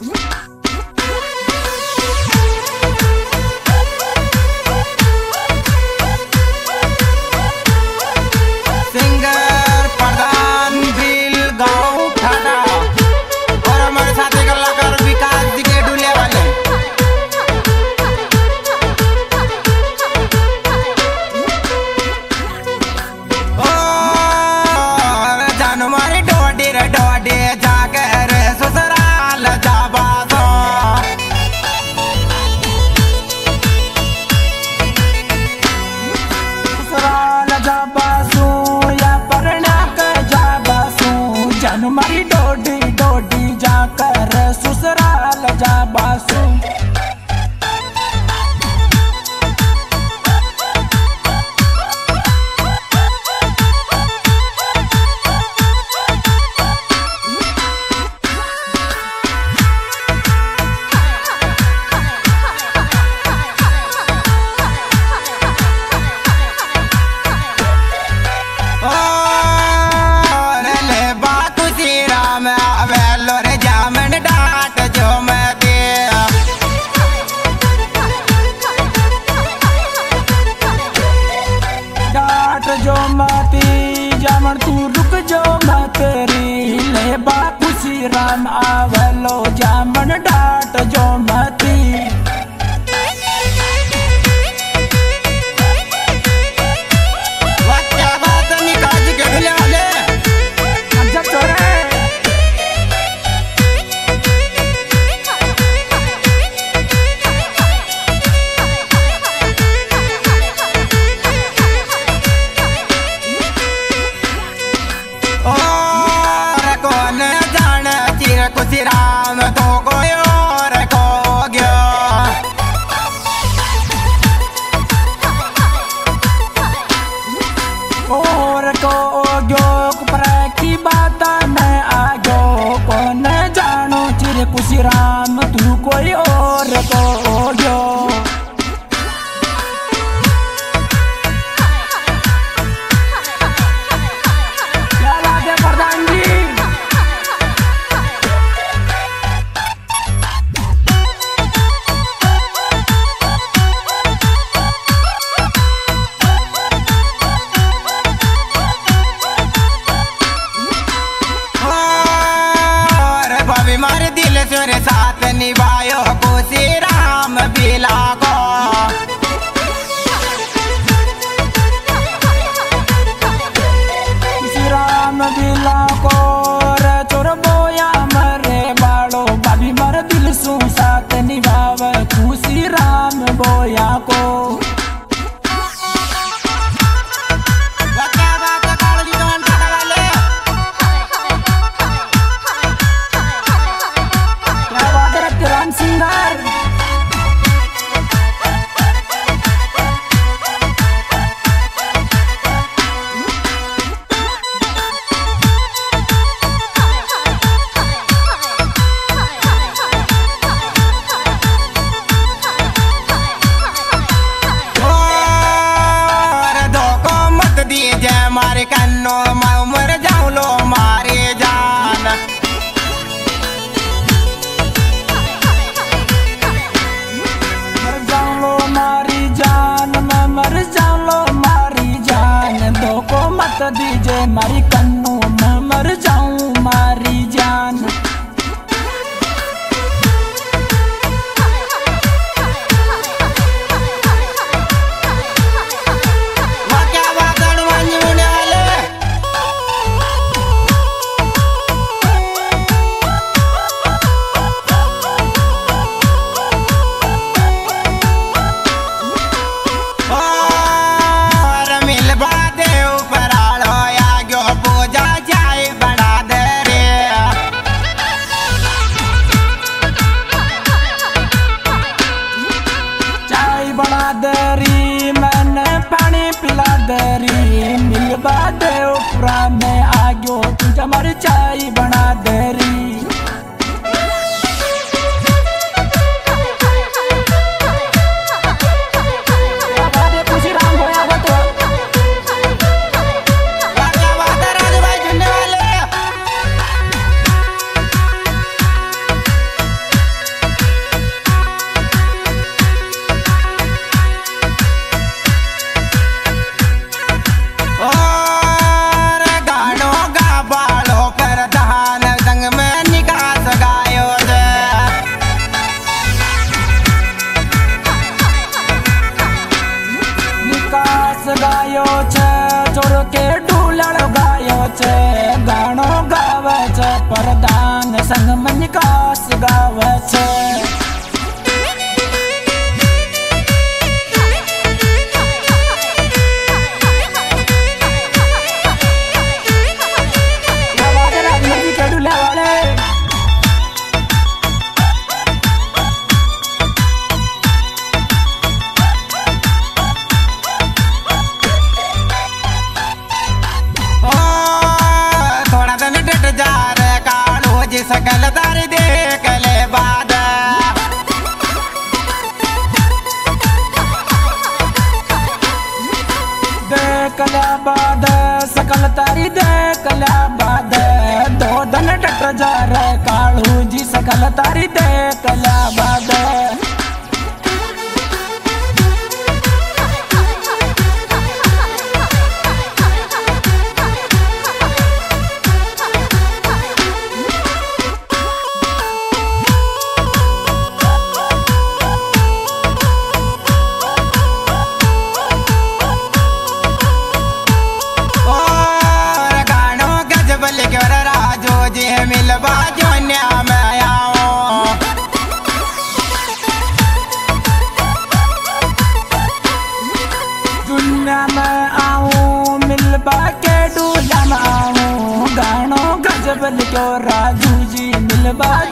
मारी डोडी डोडी जाकर ससुराल जा बासु। जो माती जामन तू रुक जो मतरी ले बापू श्री राम आवलो जामन डाट जो मती। राम तो कोई और को गयो कुपर की बात न आगो कौन जानो चिर कुछ राम तू कोई और को गयो। मारे दिल सुरे साथ निभायो को श्री राम बिला को। श्री राम बिला को रे चोर बोया मरे बाड़ो भाभी मारे दिल सु साथ निभाव तू श्री राम बोया को। मारे कन्नो मैं मर जाऊं लो मारे जान। मर जाऊं लो मारी जान मैं मर जाऊं लो मारी जान। दो को मत दीजे मारी कन्नो मैं मर जाऊं मारी जान। निकास गावे छे। सकल तारी देख ले बाद देखला बाद सकल तारी देखला बाद दो धन डट जा रे कालू जी सकल तारी देखला बाद। मिलवा दुनिया में आओ दुनिया में आऊं मिलवा के डूला में आऊं गानो गजब लिखो राजू जी मिलवा